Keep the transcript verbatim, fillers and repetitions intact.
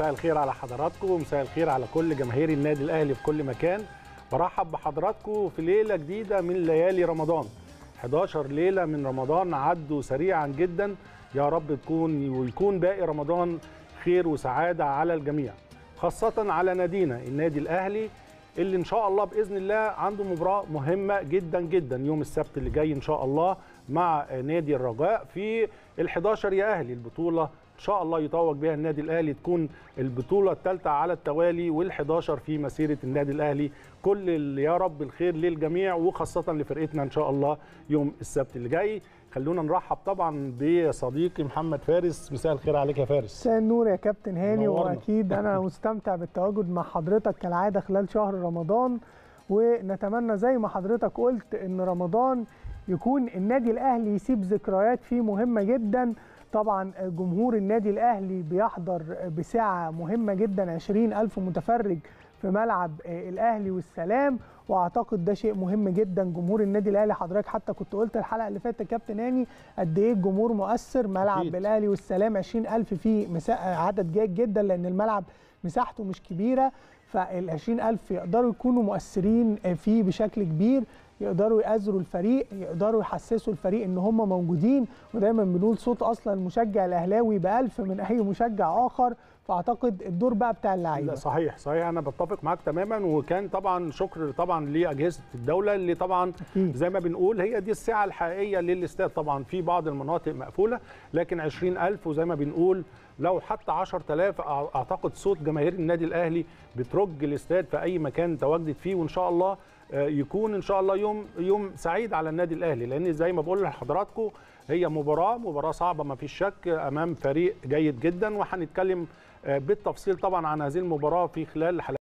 مساء الخير على حضراتكم ومساء الخير على كل جماهير النادي الأهلي في كل مكان. برحب بحضراتكم في ليلة جديدة من ليالي رمضان. حداشر ليلة من رمضان عدوا سريعا جدا، يا رب تكون ويكون باقي رمضان خير وسعادة على الجميع، خاصة على نادينا النادي الأهلي اللي إن شاء الله بإذن الله عنده مباراة مهمة جدا جدا يوم السبت اللي جاي إن شاء الله مع نادي الرجاء في الحداشر يا أهلي. البطولة إن شاء الله يتوج بها النادي الأهلي، تكون البطولة الثالثة على التوالي والحداشر في مسيرة النادي الأهلي. كل يا رب الخير للجميع وخاصة لفرقتنا إن شاء الله يوم السبت اللي جاي. خلونا نرحب طبعا بصديقي محمد فارس. مساء الخير عليك يا فارس. مساء النور يا كابتن هاني، واكيد انا مستمتع بالتواجد مع حضرتك كالعاده خلال شهر رمضان، ونتمنى زي ما حضرتك قلت ان رمضان يكون النادي الاهلي يسيب ذكريات فيه مهمه جدا. طبعا جمهور النادي الاهلي بيحضر بساعه مهمه جدا، عشرين ألف متفرج في ملعب الاهلي والسلام، واعتقد ده شيء مهم جدا. جمهور النادي الاهلي حضرتك حتى كنت قلت الحلقه اللي فاتت يا كابتن هاني قد ايه الجمهور مؤثر. ملعب أكيد. الاهلي والسلام عشرين ألف فيه عدد جيد جدا لان الملعب مساحته مش كبيره، فال عشرين ألف يقدروا يكونوا مؤثرين فيه بشكل كبير، يقدروا يأزروا الفريق، يقدروا يحسسوا الفريق ان هم موجودين. ودايما بنقول صوت اصلا المشجع الاهلاوي بألف من اي مشجع اخر، فاعتقد الدور بقى بتاع اللعيبه. صحيح صحيح انا بتفق معاك تماما. وكان طبعا شكر طبعا لاجهزه الدوله اللي طبعا أكيد. زي ما بنقول هي دي السعه الحقيقيه للاستاد. طبعا في بعض المناطق مقفوله، لكن عشرين ألف وزي ما بنقول لو حتى عشرة آلاف اعتقد صوت جماهير النادي الاهلي بترج الاستاد في اي مكان تواجدت فيه. وان شاء الله يكون ان شاء الله يوم يوم سعيد على النادي الاهلي، لان زي ما بقول لحضراتكم هي مباراه مباراه صعبه ما فيش شك امام فريق جيد جدا، وهنتكلم بالتفصيل طبعا عن هذه المباراه في خلال حلقات